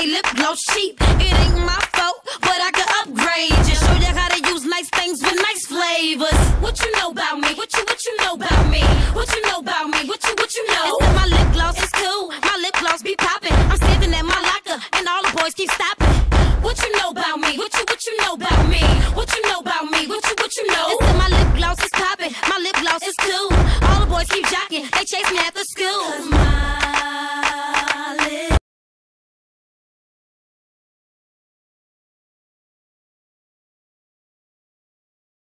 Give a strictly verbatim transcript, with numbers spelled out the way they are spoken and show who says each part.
Speaker 1: say lip gloss cheap. It ain't my fault, but I could upgrade you. Show you how to use nice things with nice flavors. What you know about me? What you